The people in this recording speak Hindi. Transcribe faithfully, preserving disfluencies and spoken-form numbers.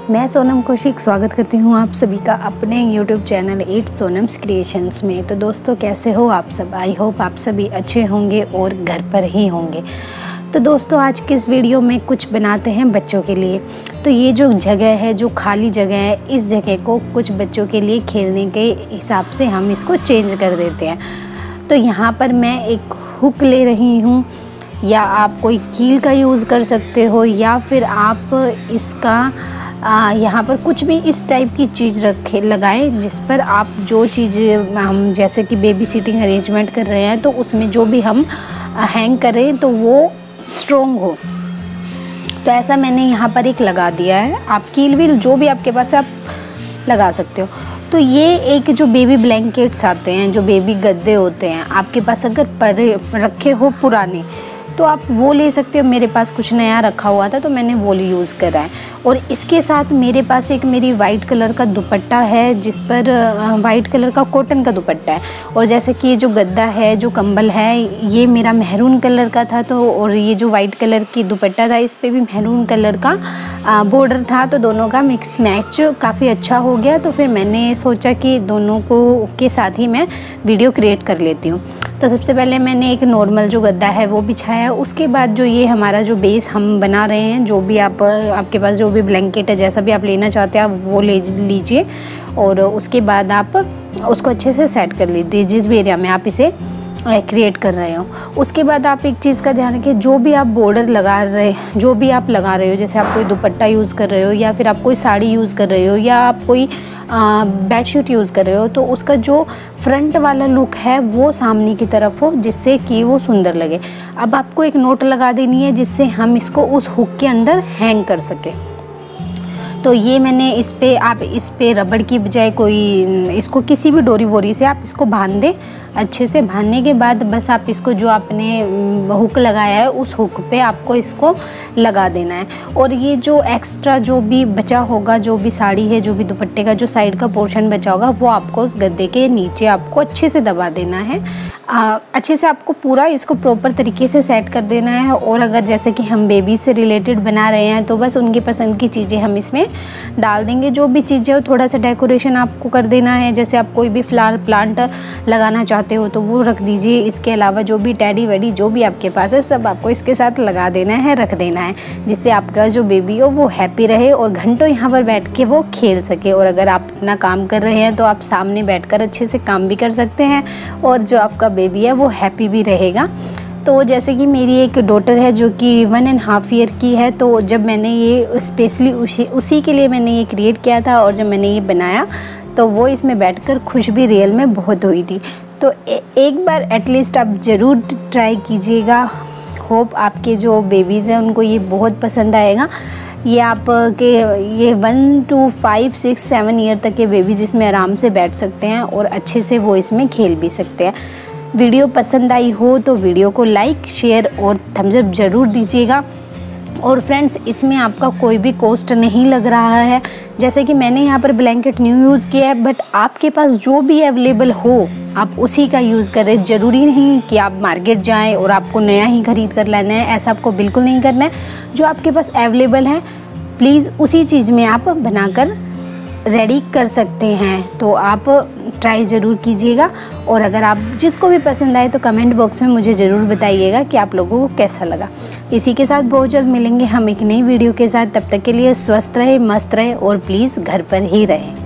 मैं सोनम कौशिक स्वागत करती हूँ आप सभी का अपने YouTube channel at Sonam's creations में। तो दोस्तों कैसे हो आप सब? आई होप आप सभी अच्छे होंगे और घर पर ही होंगे। तो दोस्तों आज की इस वीडियो में कुछ बनाते हैं बच्चों के लिए। तो ये जो जगह है, जो खाली जगह है, इस जगह को कुछ बच्चों के लिए खेलने के हिसाब से हम इसको चेंज कर देते हैं। तो यहाँ पर मैं एक हुक ले रही हूँ, या आप कोई कील का यूज़ कर सकते हो, या फिर आप इसका आ, यहाँ पर कुछ भी इस टाइप की चीज़ रखे लगाएं जिस पर आप जो चीज़ हम जैसे कि बेबी सीटिंग अरेंजमेंट कर रहे हैं तो उसमें जो भी हम हैंग करें तो वो स्ट्रॉन्ग हो। तो ऐसा मैंने यहाँ पर एक लगा दिया है। आप कील व्हील जो भी आपके पास है आप लगा सकते हो। तो ये एक जो बेबी ब्लैंकेट्स आते हैं, जो बेबी गद्दे होते हैं, आपके पास अगर पड़े रखे हो पुराने तो आप वो ले सकते हो। मेरे पास कुछ नया रखा हुआ था तो मैंने वो यूज़ करा है। और इसके साथ मेरे पास एक मेरी वाइट कलर का दुपट्टा है जिस पर वाइट कलर का कॉटन का दुपट्टा है। और जैसे कि ये जो गद्दा है, जो कंबल है, ये मेरा मेहरून कलर का था। तो और ये जो वाइट कलर की दुपट्टा था इस पर भी मेहरून कलर का बॉर्डर था। तो दोनों का मिक्स मैच काफ़ी अच्छा हो गया। तो फिर मैंने सोचा कि दोनों को के साथ ही मैं वीडियो क्रिएट कर लेती हूँ। तो सबसे पहले मैंने एक नॉर्मल जो गद्दा है वो बिछाया। उसके बाद जो ये हमारा जो बेस हम बना रहे हैं, जो भी आप आपके पास जो भी ब्लैंकेट है, जैसा भी आप लेना चाहते हैं आप वो ले लीजिए। और उसके बाद आप उसको अच्छे से सेट कर लीजिए जिस भी एरिया में आप इसे क्रिएट कर रहे हो। उसके बाद आप एक चीज़ का ध्यान रखिए, जो भी आप बॉर्डर लगा रहे जो भी आप लगा रहे हो, जैसे आप कोई दुपट्टा यूज़ कर रहे हो, या फिर आप कोई साड़ी यूज़ कर रहे हो, या आप कोई बेडशीट यूज़ कर रहे हो, तो उसका जो फ्रंट वाला लुक है वो सामने की तरफ हो जिससे कि वो सुंदर लगे। अब आपको एक नोट लगा देनी है जिससे हम इसको उस हुक के अंदर हैंग कर सकें। तो ये मैंने इस पे आप इस पे रबड़ की बजाय कोई इसको किसी भी डोरी वोरी से आप इसको बांध दें। अच्छे से बांधने के बाद बस आप इसको जो आपने हुक लगाया है उस हुक पे आपको इसको लगा देना है। और ये जो एक्स्ट्रा जो भी बचा होगा, जो भी साड़ी है, जो भी दुपट्टे का जो साइड का पोर्शन बचा होगा, वो आपको उस गद्दे के नीचे आपको अच्छे से दबा देना है। आ, अच्छे से आपको पूरा इसको प्रॉपर तरीके से सेट कर देना है। और अगर जैसे कि हम बेबी से रिलेटेड बना रहे हैं तो बस उनकी पसंद की चीज़ें हम इसमें डाल देंगे। जो भी चीज़ें हो थोड़ा सा डेकोरेशन आपको कर देना है। जैसे आप कोई भी फ्लावर प्लांट लगाना चाहते हो तो वो रख दीजिए। इसके अलावा जो भी टेडी वेडी जो भी आपके पास है सब आपको इसके साथ लगा देना है, रख देना है, जिससे आपका जो बेबी हो वो हैप्पी रहे और घंटों यहाँ पर बैठ के वो खेल सके। और अगर आप अपना काम कर रहे हैं तो आप सामने बैठकर अच्छे से काम भी कर सकते हैं और जो आपका बेबी है वो हैप्पी भी रहेगा। तो जैसे कि मेरी एक डॉटर है जो कि वन एंड हाफ़ ईयर की है। तो जब मैंने ये स्पेशली उसी उसी के लिए मैंने ये क्रिएट किया था और जब मैंने ये बनाया तो वो इसमें बैठकर खुश भी रियल में बहुत हुई थी। तो ए, एक बार एटलीस्ट आप ज़रूर ट्राई कीजिएगा। होप आपके जो बेबीज़ हैं उनको ये बहुत पसंद आएगा। ये आप के ये one two five six seven year तक के बेबीज़ इसमें आराम से बैठ सकते हैं और अच्छे से वो इसमें खेल भी सकते हैं। वीडियो पसंद आई हो तो वीडियो को लाइक, शेयर और थम्स अप ज़रूर दीजिएगा। और फ्रेंड्स इसमें आपका कोई भी कॉस्ट नहीं लग रहा है। जैसे कि मैंने यहाँ पर ब्लैंकेट न्यू यूज़ किया है, बट आपके पास जो भी अवेलेबल हो आप उसी का यूज़ करें। ज़रूरी नहीं कि आप मार्केट जाएं और आपको नया ही ख़रीद कर लाना है, ऐसा आपको बिल्कुल नहीं करना है। जो आपके पास अवेलेबल है प्लीज़ उसी चीज़ में आप बनाकर रेडी कर सकते हैं। तो आप ट्राई ज़रूर कीजिएगा। और अगर आप जिसको भी पसंद आए तो कमेंट बॉक्स में मुझे ज़रूर बताइएगा कि आप लोगों को कैसा लगा। इसी के साथ बहुत जल्द मिलेंगे हम एक नई वीडियो के साथ। तब तक के लिए स्वस्थ रहे, मस्त रहे और प्लीज़ घर पर ही रहें।